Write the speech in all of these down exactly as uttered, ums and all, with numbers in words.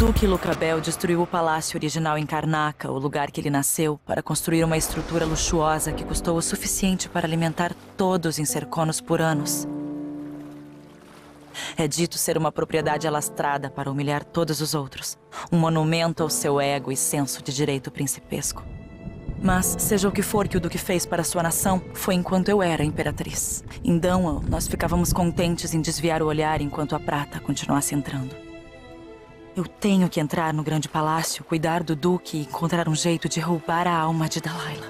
Duque Luca Bell destruiu o palácio original em Karnaca, o lugar que ele nasceu, para construir uma estrutura luxuosa que custou o suficiente para alimentar todos em Serconos por anos. É dito ser uma propriedade alastrada para humilhar todos os outros. Um monumento ao seu ego e senso de direito principesco. Mas, seja o que for que o Duque fez para sua nação, foi enquanto eu era imperatriz. Em Dunwall, nós ficávamos contentes em desviar o olhar enquanto a prata continuasse entrando. Eu tenho que entrar no grande palácio, cuidar do Duque e encontrar um jeito de roubar a alma de Delilah.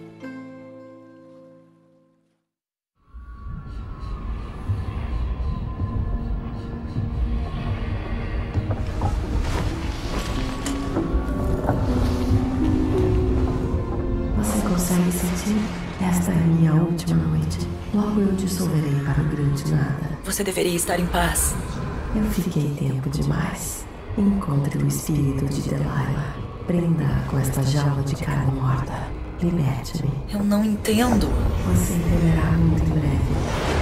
Você consegue sentir? Esta é minha última noite. Logo eu dissolverei para o grande nada. Você deveria estar em paz. Eu fiquei tempo demais. Encontre o espírito de Delilah. Prenda-a com esta jaula de carne morta. Liberte-me. Eu não entendo. Você entenderá muito em breve.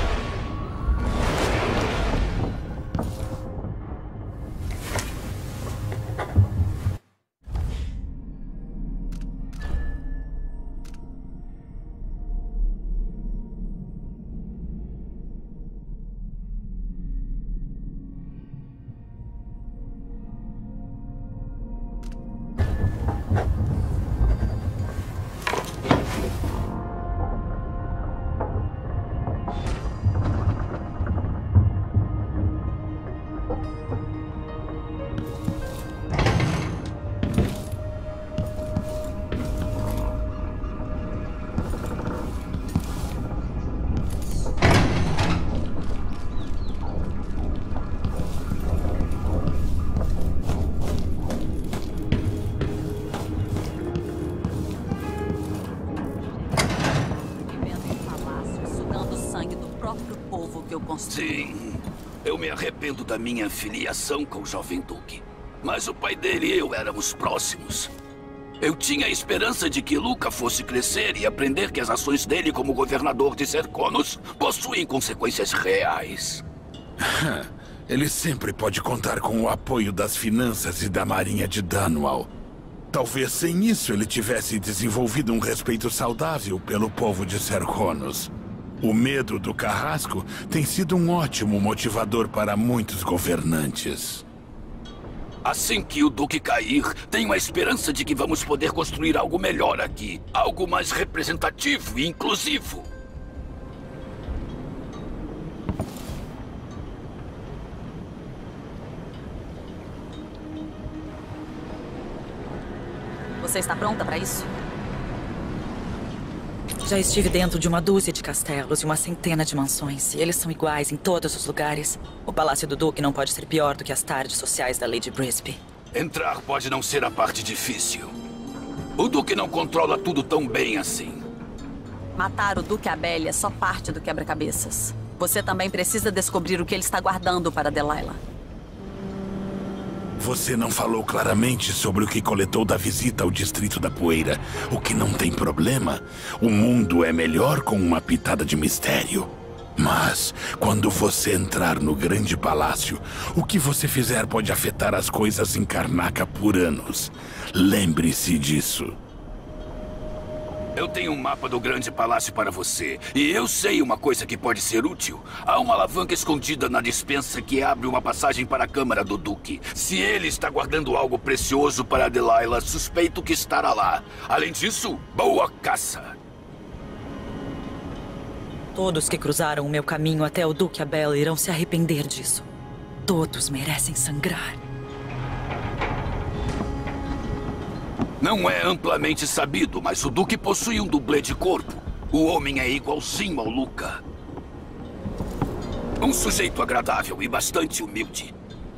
Sim, eu me arrependo da minha filiação com o jovem Duque. Mas o pai dele e eu éramos próximos. Eu tinha a esperança de que Luca fosse crescer e aprender que as ações dele como governador de Serconos possuem consequências reais. Ele sempre pode contar com o apoio das finanças e da marinha de Dunwall. Talvez sem isso ele tivesse desenvolvido um respeito saudável pelo povo de Serconos. O medo do carrasco tem sido um ótimo motivador para muitos governantes. Assim que o Duque cair, tenho a esperança de que vamos poder construir algo melhor aqui. Algo mais representativo e inclusivo. Você está pronta para isso? Já estive dentro de uma dúzia de castelos e uma centena de mansões, e eles são iguais em todos os lugares. O Palácio do Duque não pode ser pior do que as tardes sociais da Lady Brisby. Entrar pode não ser a parte difícil. O Duque não controla tudo tão bem assim. Matar o Duque Abel é só parte do quebra-cabeças. Você também precisa descobrir o que ele está guardando para Delilah. Você não falou claramente sobre o que coletou da visita ao Distrito da Poeira, o que não tem problema. O mundo é melhor com uma pitada de mistério. Mas, quando você entrar no grande palácio, o que você fizer pode afetar as coisas em Karnaca por anos. Lembre-se disso. Eu tenho um mapa do grande palácio para você, e eu sei uma coisa que pode ser útil. Há uma alavanca escondida na despensa que abre uma passagem para a câmara do Duque. Se ele está guardando algo precioso para Delilah, suspeito que estará lá. Além disso, boa caça! Todos que cruzaram o meu caminho até o Duque Abel irão se arrepender disso. Todos merecem sangrar. Não é amplamente sabido, mas o Duque possui um dublê de corpo. O homem é igualzinho ao Luca. Um sujeito agradável e bastante humilde.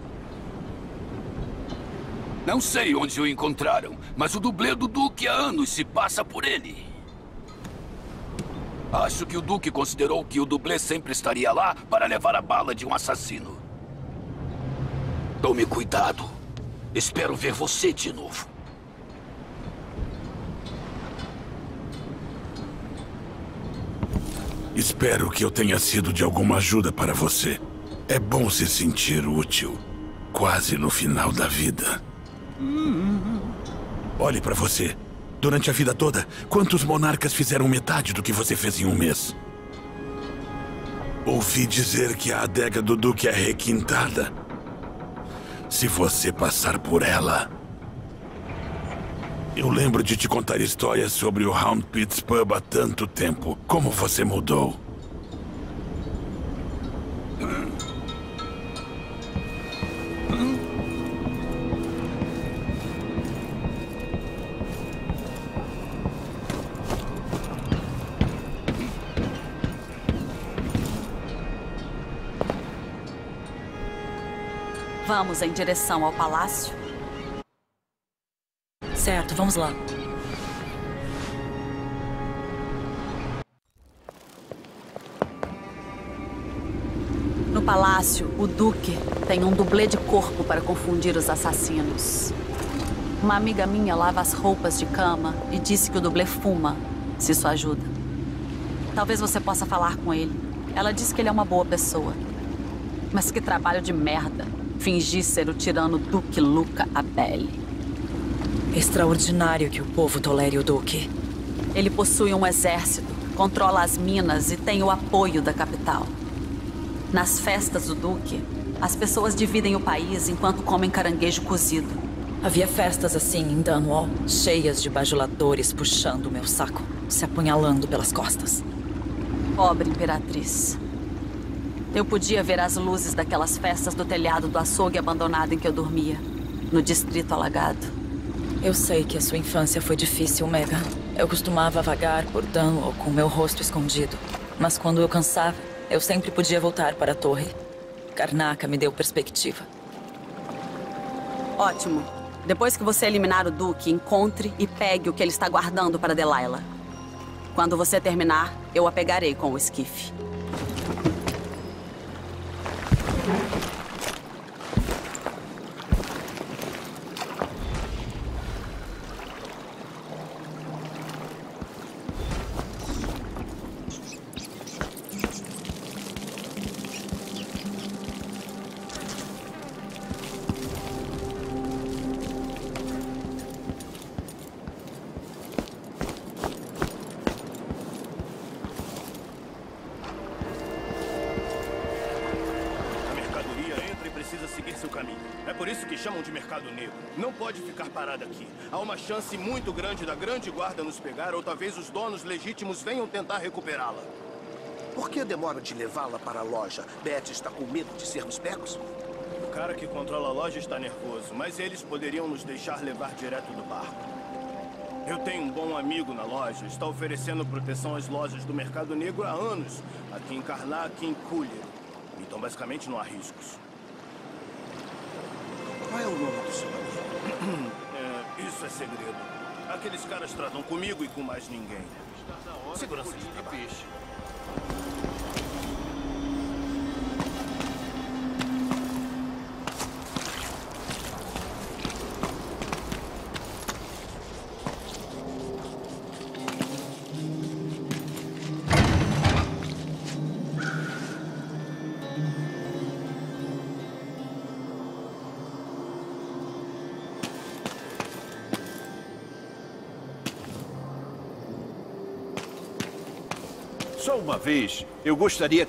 Não sei onde o encontraram, mas o dublê do Duque há anos se passa por ele. Acho que o Duque considerou que o dublê sempre estaria lá para levar a bala de um assassino. Tome cuidado. Espero ver você de novo. Espero que eu tenha sido de alguma ajuda para você. É bom se sentir útil. quase no final da vida. Olhe pra você. Durante a vida toda, quantos monarcas fizeram metade do que você fez em um mês? Ouvi dizer que a adega do Duque é requintada. Se você passar por ela... Eu lembro de te contar histórias sobre o Hound Pits Pub há tanto tempo. Como você mudou. Vamos em direção ao palácio? Certo, vamos lá. No palácio, o Duque tem um dublê de corpo para confundir os assassinos. Uma amiga minha lava as roupas de cama e disse que o dublê fuma, se isso ajuda. Talvez você possa falar com ele. Ela disse que ele é uma boa pessoa. Mas que trabalho de merda. Fingir ser o tirano Duque Luca Abele. Extraordinário que o povo tolere o Duque. Ele possui um exército, controla as minas e tem o apoio da capital. Nas festas do Duque, as pessoas dividem o país enquanto comem caranguejo cozido. Havia festas assim em Dunwall, cheias de bajuladores puxando o meu saco, se apunhalando pelas costas. Pobre imperatriz. Eu podia ver as luzes daquelas festas do telhado do açougue abandonado em que eu dormia, no distrito alagado. Eu sei que a sua infância foi difícil, Megan. Eu costumava vagar por Dunwall com meu rosto escondido. Mas quando eu cansava, eu sempre podia voltar para a torre. Karnaca me deu perspectiva. Ótimo. Depois que você eliminar o Duque, encontre e pegue o que ele está guardando para Delilah. Quando você terminar, eu a pegarei com o esquife. Há uma chance muito grande da Grande Guarda nos pegar, ou talvez os donos legítimos venham tentar recuperá-la. Por que demora de levá-la para a loja? Beth está com medo de sermos pegos? O cara que controla a loja está nervoso, mas eles poderiam nos deixar levar direto do barco. Eu tenho um bom amigo na loja, está oferecendo proteção às lojas do Mercado Negro há anos, aqui em Karnak e em Kullir. Então, basicamente, não há riscos. Qual é o nome do seu amigo? é, isso é segredo. Aqueles caras tratam comigo e com mais ninguém. Segurança de trabalho. Só uma vez, eu gostaria...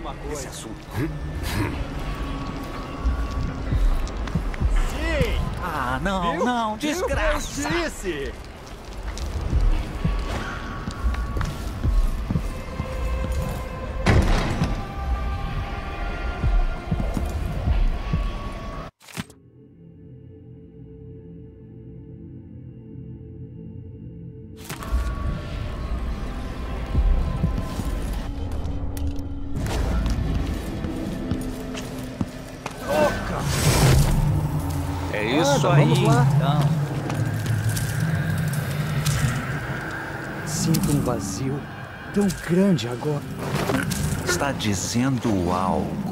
uma coisa. Esse assunto. Sim! Ah, não, Viu? não, desgraça! Eu disse! É isso Anda, aí, vamos lá. então. Sinto um vazio tão grande agora. Está dizendo algo.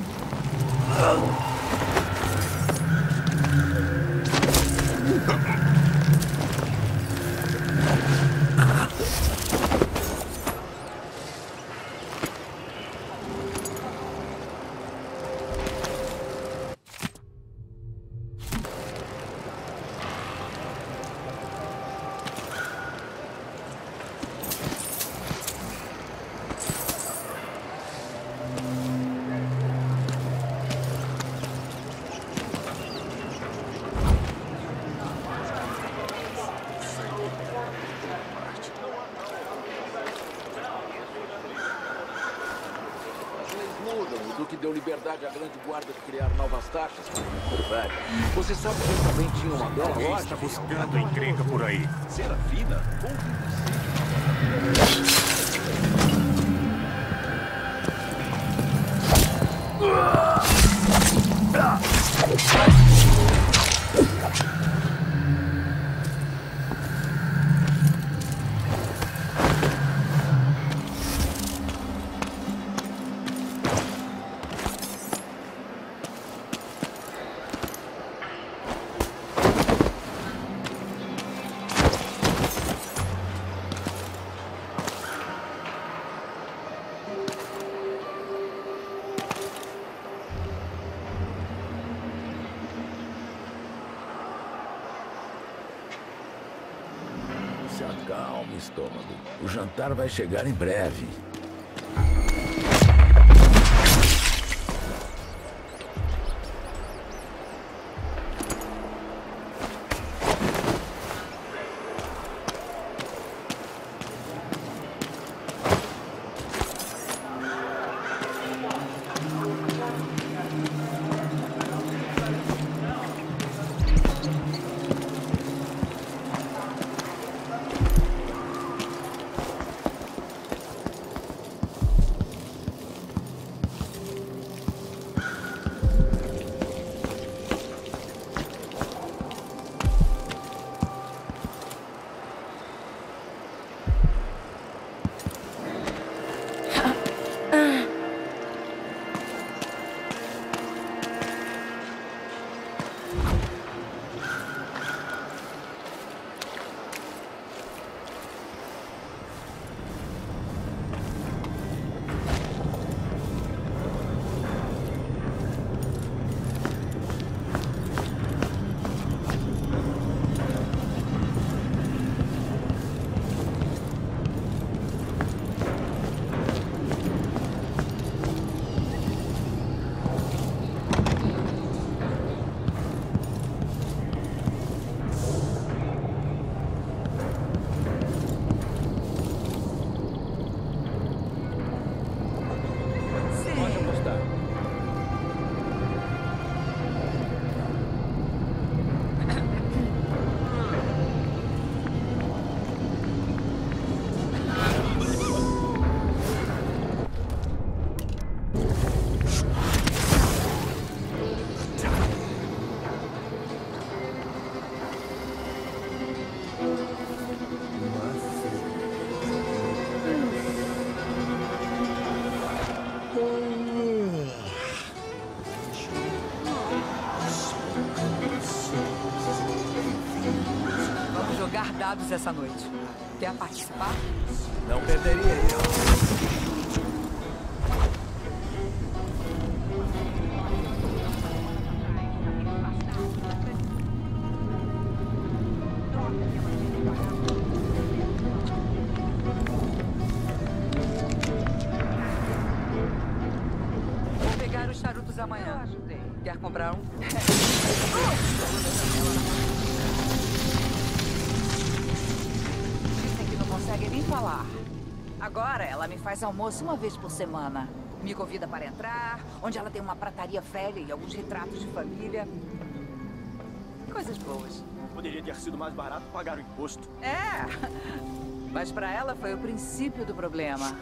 O Duque deu liberdade à grande guarda de criar novas taxas para o velho. Você sabe que eu também tinha uma bela Alguém loja? está buscando encrenca por aí. Serafina? Se acalme, estômago. O jantar vai chegar em breve. Vamos jogar dados essa noite. Quer participar? Não perderia eu. Quer comprar um? Dizem que não consegue nem falar. Agora ela me faz almoço uma vez por semana. Me convida para entrar, onde ela tem uma prataria velha e alguns retratos de família. Coisas boas. Poderia ter sido mais barato pagar o imposto. É, mas para ela foi o princípio do problema.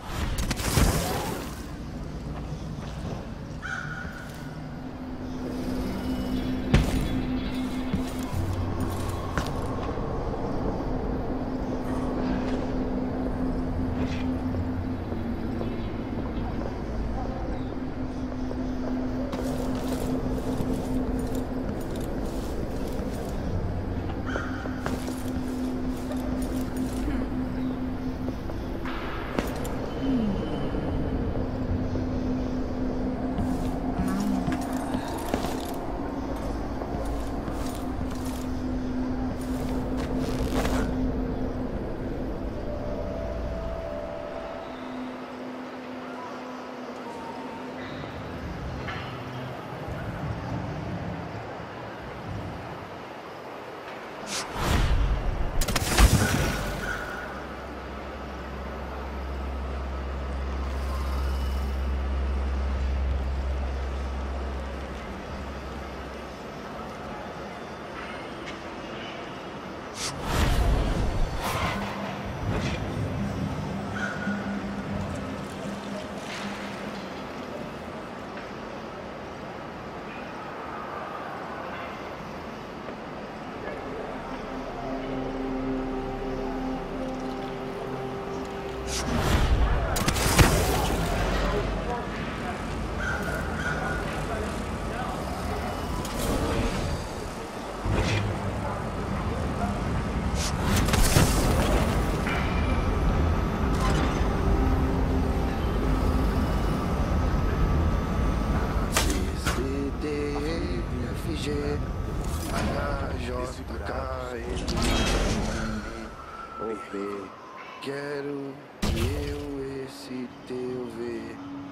Quero que eu esse teu V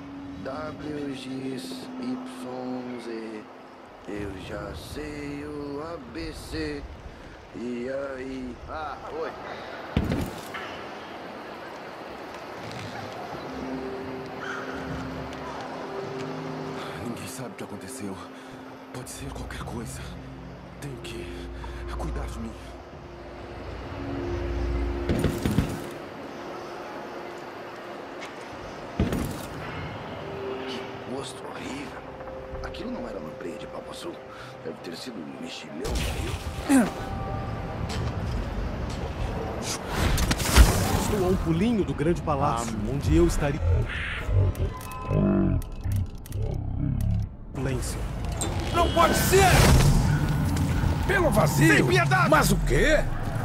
W X Y Z. Eu já sei o A B C. E aí? Ah, oi. Ninguém sabe o que aconteceu. Pode ser qualquer coisa. Tenho que cuidar de mim. Gosto horrível. Aquilo não era lampreia de papo azul. Deve ter sido um mexilhão velho. Estou a um pulinho do grande palácio, ah, onde eu estaria. Silêncio. Não pode ser! Pelo vazio! Sem piedade! Mas o quê?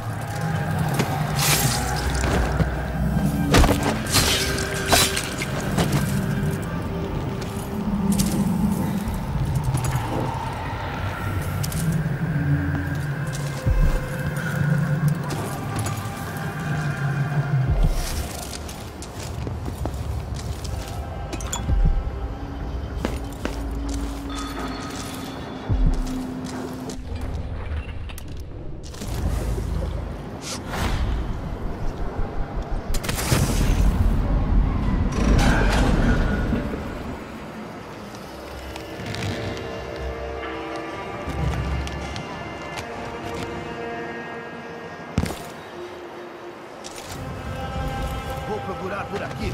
Procurar por aqui.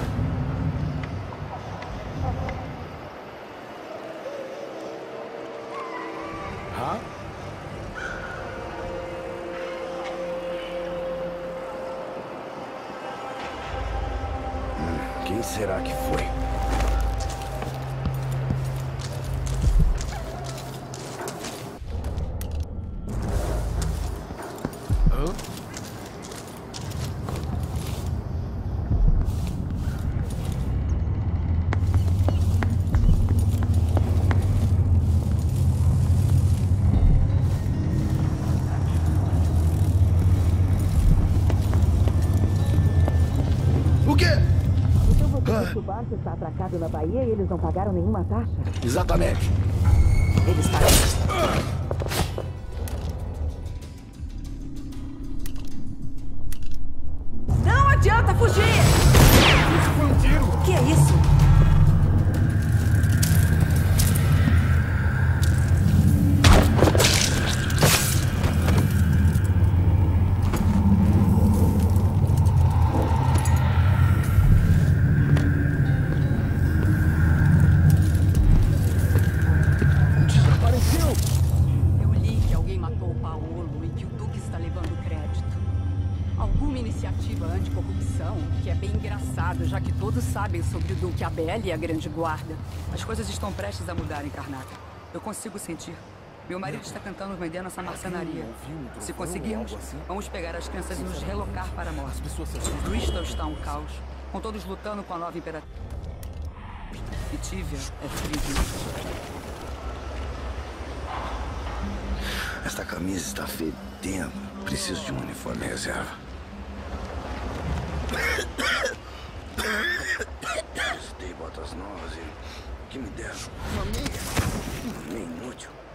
Hã? Hum, quem será que foi? O barco está atracado na baía e eles não pagaram nenhuma taxa? Exatamente. Ele está aí. Não adianta fugir! Isso foi um tiro! O que é isso? Já que todos sabem sobre o Duque Abel e a Grande Guarda. As coisas estão prestes a mudar em Karnata. Eu consigo sentir. Meu marido está tentando vender nossa marcenaria. Se conseguirmos, vamos pegar as crianças e nos relocar para a morte. Bristol está um caos, com todos lutando com a nova imperatriz. E Tívia é frio. Esta camisa está fedendo. Preciso de um uniforme reserva. Dei botas novas e... que me deram? Uma meia. Uma meia inútil.